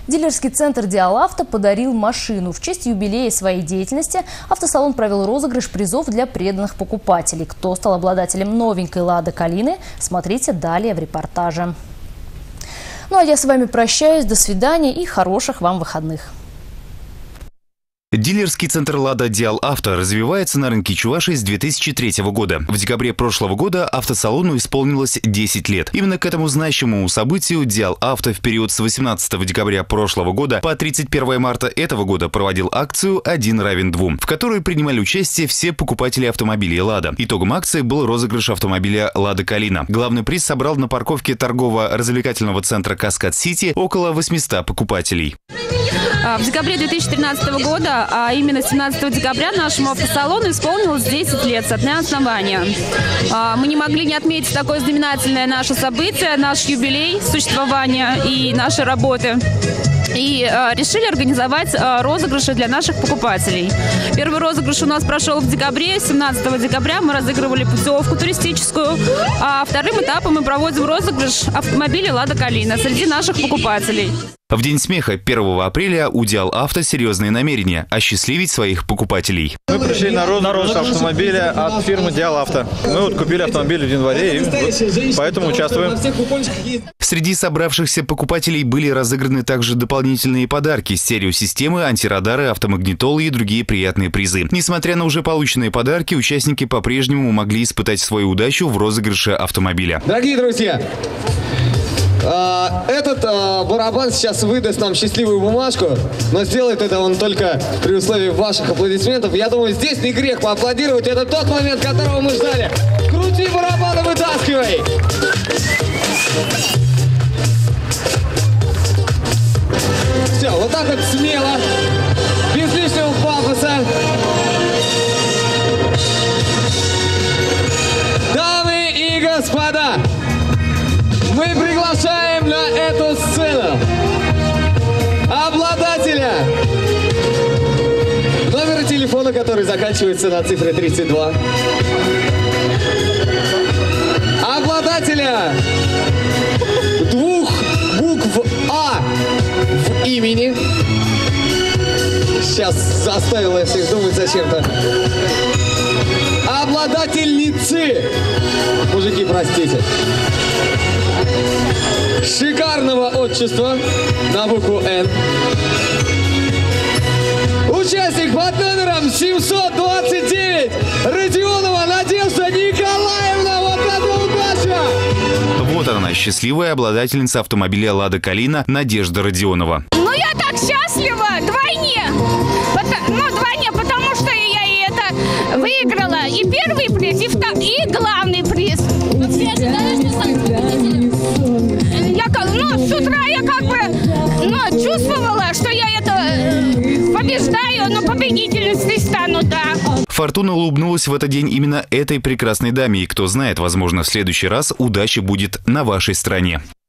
Дилерский центр «Диал-Авто» подарил машину. В честь юбилея своей деятельности автосалон провел розыгрыш призов для преданных покупателей. Кто стал обладателем новенькой «Лады Калины», смотрите далее в репортаже. Ну а я с вами прощаюсь. До свидания и хороших вам выходных. Дилерский центр «Лада Диал-Авто» развивается на рынке Чувашии с 2003 года. В декабре прошлого года автосалону исполнилось 10 лет. Именно к этому значимому событию Диал-Авто в период с 18 декабря прошлого года по 31 марта этого года проводил акцию «1 равен 2», в которой принимали участие все покупатели автомобилей «Лада». Итогом акции был розыгрыш автомобиля «Лада Калина». Главный приз собрал на парковке торгово-развлекательного центра «Каскад-Сити» около 800 покупателей. В декабре 2013 года, а именно 17 декабря, нашему автосалону исполнилось 10 лет со дня основания. Мы не могли не отметить такое знаменательное наше событие, наш юбилей существования и нашей работы. И решили организовать розыгрыши для наших покупателей. Первый розыгрыш у нас прошел в декабре. 17 декабря мы разыгрывали путевку туристическую. А вторым этапом мы проводим розыгрыш автомобиля «Лада Калина» среди наших покупателей. В День смеха 1 апреля у Диал-Авто серьезные намерения – осчастливить своих покупателей. Мы пришли на розыгрыш автомобиля от фирмы Диал-Авто. Мы купили автомобиль в январе и поэтому участвуем. Среди собравшихся покупателей были разыграны также дополнительные подарки – стереосистемы, антирадары, автомагнитолы и другие приятные призы. Несмотря на уже полученные подарки, участники по-прежнему могли испытать свою удачу в розыгрыше автомобиля. Дорогие друзья! Этот барабан сейчас выдаст нам счастливую бумажку, но сделает это он только при условии ваших аплодисментов. Я думаю, здесь не грех поаплодировать. Это тот момент, которого мы ждали. Крути барабан и вытаскивай! Все, вот так вот смело, без лишнего пафоса. Дамы и господа! Мы приглашаем на эту сцену обладателя номера телефона, который заканчивается на цифре 32, обладателя 2 букв А в имени. Сейчас заставила я всех думать зачем-то. Обладательницы, мужики, простите, шикарного отчества на букву «Н». Участник под номером 729 Родионова Надежда Николаевна. Вот это удача! Вот она, счастливая обладательница автомобиля «Лада Калина» Надежда Родионова. Ну я так счастлива вдвойне. Вдвойне, потому что я и это выиграла. И первый приз, и главный приз. С утра я чувствовала, что я это побеждаю, но победительницей стану, да. Фортуна улыбнулась в этот день именно этой прекрасной даме. И кто знает, возможно, в следующий раз удача будет на вашей стороне.